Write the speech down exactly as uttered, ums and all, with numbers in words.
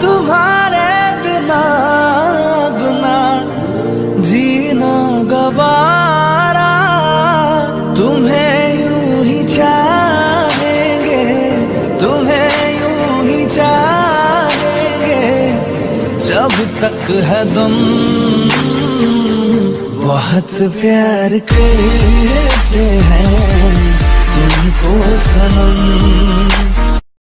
तुम्हारे बिना बिना जीना गवारा, तुम्हें यूं ही चाहेंगे, तुम्हें यूं ही चाहेंगे जब तक है दम। बहुत प्यार करते हैं तुमको सनम।